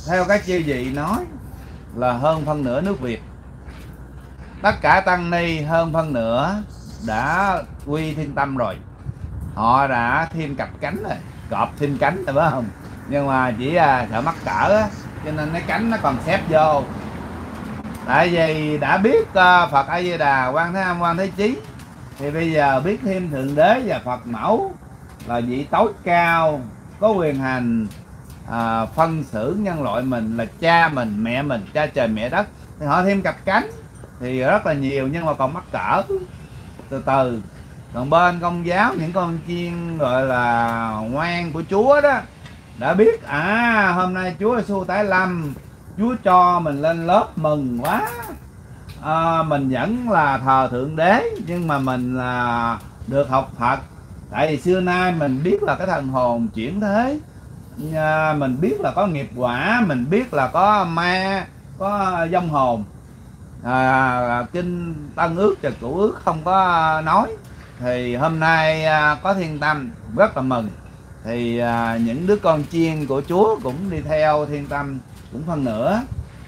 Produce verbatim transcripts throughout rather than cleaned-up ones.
theo các chư vị nói là hơn phân nửa nước Việt, tất cả tăng ni hơn phân nửa đã quy Thiên Tâm rồi, họ đã thêm cặp cánh rồi, cọp thêm cánh rồi phải không, nhưng mà chỉ à, sợ mắc cỡ á, cho nên cái cánh nó còn xếp vô. Tại vì đã biết uh, Phật A Di Đà, Quan Thế Âm, Quan Thế Chí, thì bây giờ biết thêm Thượng Đế và Phật Mẫu là vị tối cao, có quyền hành à, phân xử nhân loại mình, là cha mình, mẹ mình, cha trời mẹ đất, thì họ thêm cặp cánh thì rất là nhiều, nhưng mà còn mắc cỡ từ từ. Còn bên Công giáo, những con chiên gọi là ngoan của Chúa đó đã biết à hôm nay Chúa Giêsu tái lâm, Chúa cho mình lên lớp mừng quá, à, mình vẫn là thờ Thượng Đế nhưng mà mình là được học Phật. Tại vì xưa nay mình biết là cái thần hồn chuyển thế, à, mình biết là có nghiệp quả, mình biết là có ma, có vong hồn, à, kinh Tân Ước và Cựu Ước không có nói. Thì hôm nay à, có Thiên Tâm rất là mừng. Thì à, những đứa con chiên của Chúa cũng đi theo Thiên Tâm cũng phân nửa.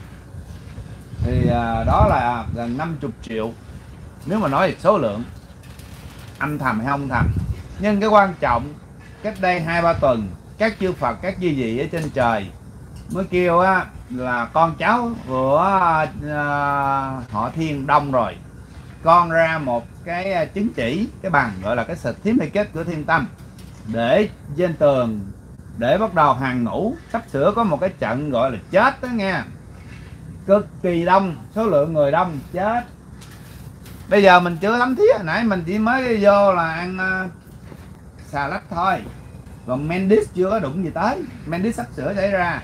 Thì à, đó là gần năm mươi triệu, nếu mà nói về số lượng âm thầm hay không thầm. Nhưng cái quan trọng, cách đây hai ba tuần các chư Phật, các chư vị ở trên trời mới kêu á là con cháu của à, họ Thiên đông rồi, con ra một cái chứng chỉ, cái bằng gọi là cái certificate của Thiên Tâm để trên tường, để bắt đầu hàng ngũ sắp sửa có một cái trận gọi là chết đó nghe, cực kỳ đông, số lượng người đông chết. Bây giờ mình chưa lắm thiết, nãy mình chỉ mới vô là ăn uh, xà lách thôi, còn Mendes chưa có đụng gì tới. Mendes sắp sửa xảy ra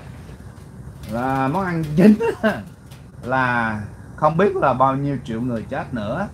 là món ăn chính là không biết là bao nhiêu triệu người chết nữa.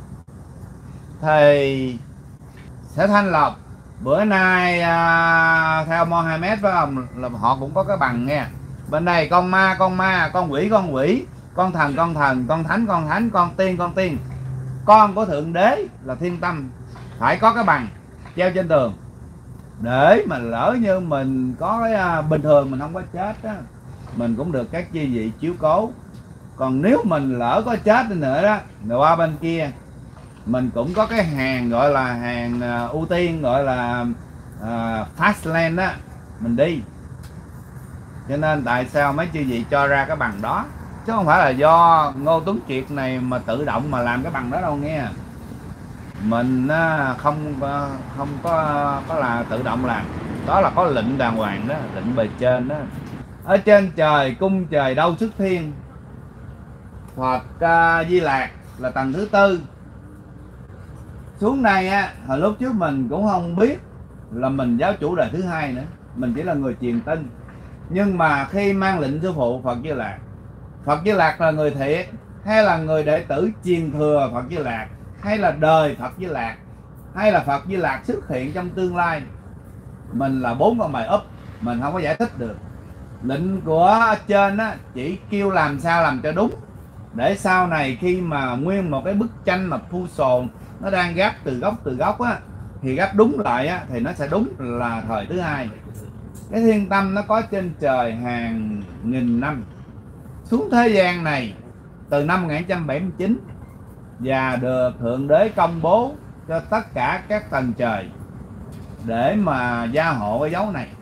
Thì sẽ thanh lọc bữa nay à, theo Mohammed phải không, là họ cũng có cái bằng nghe. Bên đây con ma con ma, con quỷ con quỷ, con thần con thần, con thánh con thánh, con tiên con tiên, con của Thượng Đế là Thiên Tâm phải có cái bằng treo trên tường, để mà lỡ như mình có cái à, bình thường mình không có chết á, mình cũng được các chi vị chiếu cố. Còn nếu mình lỡ có chết đi nữa đó, rồi qua bên kia mình cũng có cái hàng gọi là hàng uh, ưu tiên, gọi là uh, fast lane đó, mình đi. Cho nên tại sao mấy chư vị cho ra cái bằng đó, chứ không phải là do Ngô Tuấn Kiệt này mà tự động mà làm cái bằng đó đâu nghe. Mình uh, không uh, không có có là tự động làm, đó là có lệnh đàng hoàng đó, lệnh bề trên đó. Ở trên trời, cung trời đâu xuất thiên, Phật uh, Di Lạc là tầng thứ tư xuống đây á. Hồi lúc trước mình cũng không biết là mình giáo chủ đời thứ hai nữa, mình chỉ là người truyền tin. Nhưng mà khi mang lệnh sư phụ Phật Di Lạc, Phật Di Lạc là người thiệt hay là người đệ tử truyền thừa Phật Di Lạc, hay là đời Phật Di Lạc, hay là Phật Di Lạc xuất hiện trong tương lai, mình là bốn con bài úp, mình không có giải thích được. Lệnh của trên á chỉ kêu làm sao làm cho đúng, để sau này khi mà nguyên một cái bức tranh mà phu sồn nó đang gấp từ góc từ góc á, thì gấp đúng lại á thì nó sẽ đúng là thời thứ hai. Cái Thiên Tâm nó có trên trời hàng nghìn năm, xuống thế gian này từ năm một nghìn chín trăm bảy mươi chín và được Thượng Đế công bố cho tất cả các tầng trời để mà gia hộ cái dấu này.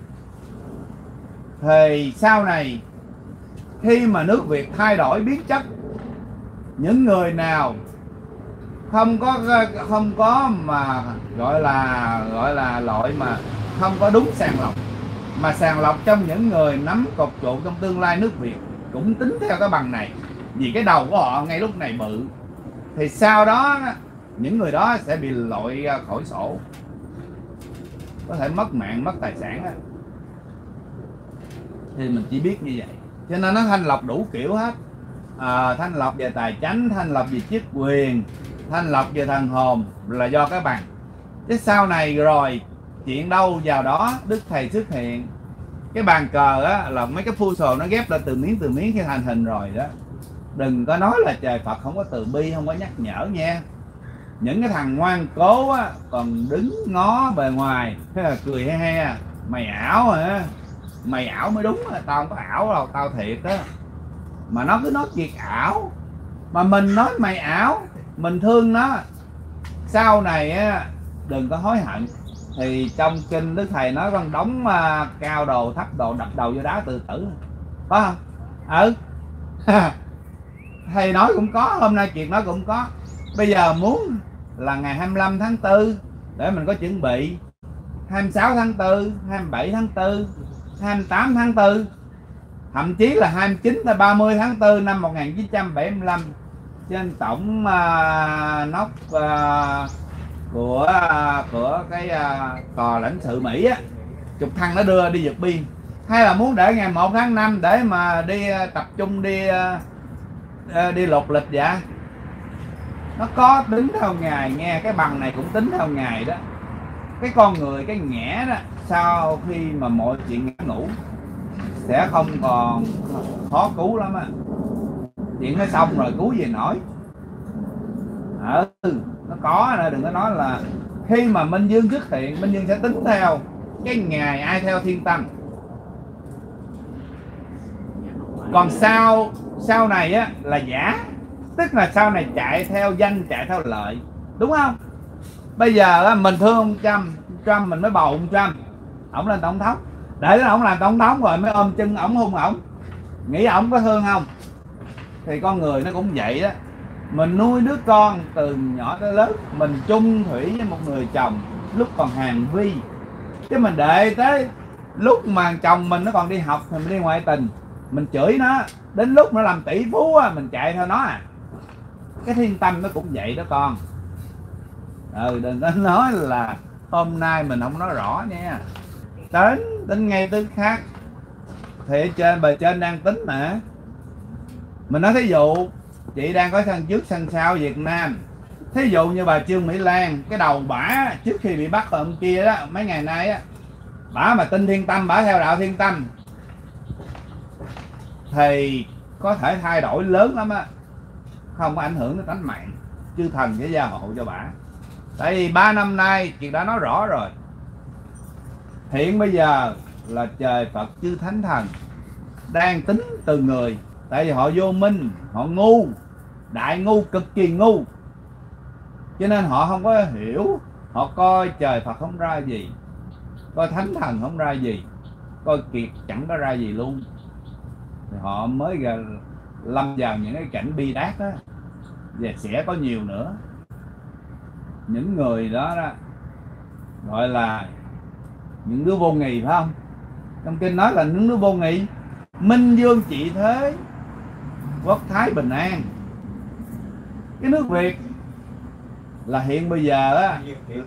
Thì sau này khi mà nước Việt thay đổi biến chất, những người nào không có không có mà gọi là gọi là loại mà không có đúng sàng lọc, mà sàng lọc trong những người nắm cột trụ trong tương lai nước Việt cũng tính theo cái bằng này, vì cái đầu của họ ngay lúc này bự, thì sau đó những người đó sẽ bị loại khỏi sổ, có thể mất mạng mất tài sản đó. Thì mình chỉ biết như vậy, cho nên nó thanh lọc đủ kiểu hết, à, thanh lọc về tài chánh, thanh lọc về chức quyền, thanh lọc về thần hồn là do cái bằng. Chứ sau này rồi chuyện đâu vào đó Đức Thầy xuất hiện. Cái bàn cờ á là mấy cái phu sồ nó ghép lên từ miếng từ miếng khi thành hình rồi đó. Đừng có nói là trời Phật không có từ bi, không có nhắc nhở nha. Những cái thằng ngoan cố á còn đứng ngó bề ngoài, thế là cười he he, mày ảo hả, mày ảo mới đúng, tao không có ảo đâu, tao thiệt á. Mà nó cứ nói chuyện ảo, mà mình nói mày ảo, mình thương nó, sau này á đừng có hối hận. Thì trong kinh Đức Thầy nói con đóng uh, cao đồ thấp đồ, đập đầu vô đá tự tử, có không? Ừ. Thầy nói cũng có, hôm nay chuyện nói cũng có. Bây giờ muốn là ngày hai mươi lăm tháng tư để mình có chuẩn bị, hai mươi sáu tháng tư, hai mươi bảy tháng tư, hai mươi tám tháng tư, thậm chí là hai mươi chín tới ba mươi tháng tư năm một nghìn chín trăm bảy mươi lăm, trên tổng uh, nóc uh, của uh, của cái uh, cò lãnh sự Mỹ á, trực thăng nó đưa đi vượt biên. Hay là muốn để ngày một tháng năm để mà đi uh, tập trung đi uh, uh, đi lột lịch vậy? Nó có tính theo ngày, nghe cái bằng này cũng tính theo ngày đó. Cái con người, cái nghẽ đó, sau khi mà mọi chuyện ngã ngủ sẽ không còn khó cứu lắm á. Chuyện nó xong rồi cứu gì nổi. Ừ, nó có nữa, đừng có nói là khi mà Minh Dương xuất hiện, Minh Dương sẽ tính theo cái ngày ai theo thiên tâm. Còn sau sau này á là giả, tức là sau này chạy theo danh, chạy theo lợi, đúng không? Bây giờ á, mình thương ông Trump, Trump mình mới bầu ông Trump, ổng lên tổng thống, để ổng làm tổng thống rồi mới ôm chân ổng hung ổng, nghĩ ổng có thương không? Thì con người nó cũng vậy đó. Mình nuôi đứa con từ nhỏ tới lớn, mình chung thủy với một người chồng lúc còn hàn vi, chứ mình để tới lúc mà chồng mình nó còn đi học thì mình đi ngoại tình, mình chửi nó, đến lúc nó làm tỷ phú á, mình chạy theo nó à. Cái thiên tâm nó cũng vậy đó con. Ừ, đừng có nói là hôm nay mình không nói rõ nha, đến đến ngay tới khác thì trên bề trên đang tính mà. Mình nói thí dụ chị đang có sân trước sân sau Việt Nam, thí dụ như bà Trương Mỹ Lan, cái đầu bả trước khi bị bắt ở ông kia đó mấy ngày nay á, bả mà tin thiên tâm, bả theo đạo thiên tâm thì có thể thay đổi lớn lắm á, không có ảnh hưởng đến tính mạng, chư thần sẽ gia hộ cho bả. Tại vì ba năm nay chị đã nói rõ rồi, hiện bây giờ là trời Phật chư thánh thần đang tính từ người, tại vì họ vô minh, họ ngu, đại ngu, cực kỳ ngu, cho nên họ không có hiểu. Họ coi trời Phật không ra gì, coi thánh thần không ra gì, coi kiệt chẳng có ra gì luôn, thì họ mới gần lâm vào những cái cảnh bi đát đó. Và sẽ có nhiều nữa. Những người đó đó gọi là những đứa vô nghị, phải không? Trong kinh nói là những đứa vô nghị. Minh Dương trị thế, quốc thái bình an. Cái nước Việt là hiện bây giờ á,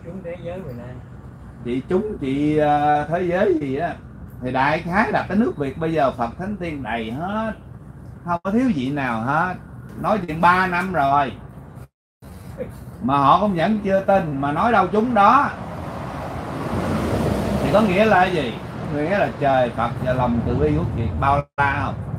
chị chúng chị uh, thế giới gì á, thì đại khái là cái nước Việt bây giờ Phật Thánh Tiên đầy hết, không có thiếu gì nào hết. Nói chuyện ba năm rồi mà họ cũng vẫn chưa tin, mà nói đâu chúng đó thì có nghĩa là cái gì? Nghĩa là trời Phật và lòng từ bi của chị bao la không?